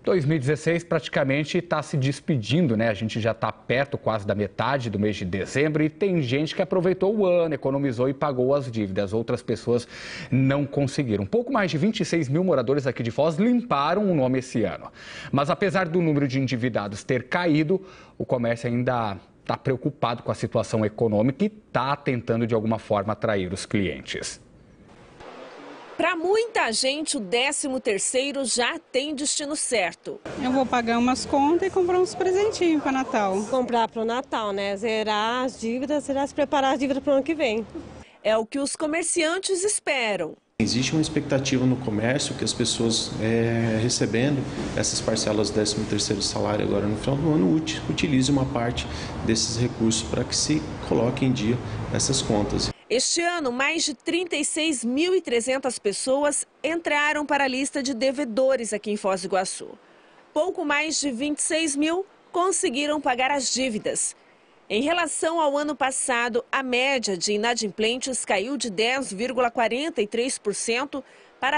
2016 praticamente está se despedindo, né? A gente já está perto quase da metade do mês de dezembro e tem gente que aproveitou o ano, economizou e pagou as dívidas. Outras pessoas não conseguiram. Pouco mais de 26 mil moradores aqui de Foz limparam o nome esse ano. Mas apesar do número de endividados ter caído, o comércio ainda está preocupado com a situação econômica e está tentando de alguma forma atrair os clientes. Para muita gente, o 13º já tem destino certo. Eu vou pagar umas contas e comprar uns presentinhos para Natal. Comprar para o Natal, né? Zerar as dívidas, se preparar as dívidas para o ano que vem. É o que os comerciantes esperam. Existe uma expectativa no comércio que as pessoas recebendo essas parcelas do 13º salário agora no final do ano, utilizem uma parte desses recursos para que se coloque em dia essas contas. Este ano, mais de 36.300 pessoas entraram para a lista de devedores aqui em Foz do Iguaçu. Pouco mais de 26 mil conseguiram pagar as dívidas. Em relação ao ano passado, a média de inadimplentes caiu de 10,43% para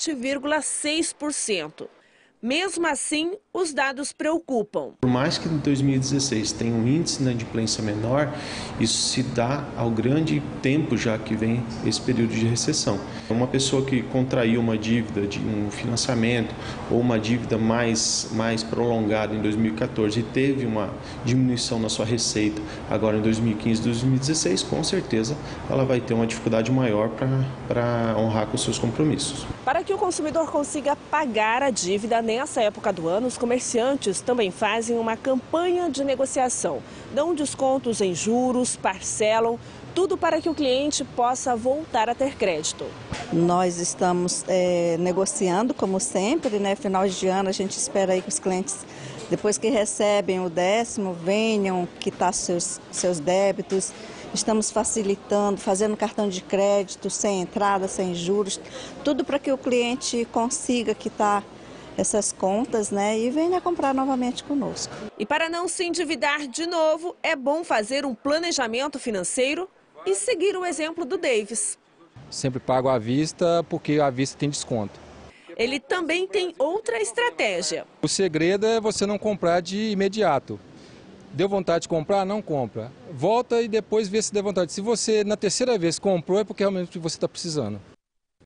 7,6%. Mesmo assim, os dados preocupam. Por mais que em 2016 tenha um índice de inadimplência menor, isso se dá ao grande tempo já que vem esse período de recessão. Uma pessoa que contraiu uma dívida de um financiamento ou uma dívida mais prolongada em 2014 e teve uma diminuição na sua receita agora em 2015 e 2016, com certeza ela vai ter uma dificuldade maior para honrar com os seus compromissos. Para que o consumidor consiga pagar a dívida nessa época do ano, os comerciantes também fazem uma campanha de negociação. Dão descontos em juros, parcelam, tudo para que o cliente possa voltar a ter crédito. Nós estamos negociando, como sempre, né? Final de ano a gente espera aí que os clientes, depois que recebem o 10º, venham quitar seus débitos. Estamos facilitando, fazendo cartão de crédito, sem entrada, sem juros, tudo para que o cliente consiga quitar essas contas, né, e venha comprar novamente conosco. E para não se endividar de novo, é bom fazer um planejamento financeiro e seguir o exemplo do Davis. Sempre pago à vista porque à vista tem desconto. Ele também tem outra estratégia. O segredo é você não comprar de imediato. Deu vontade de comprar? Não compra. Volta e depois vê se deu vontade. Se você na terceira vez comprou é porque realmente você está precisando.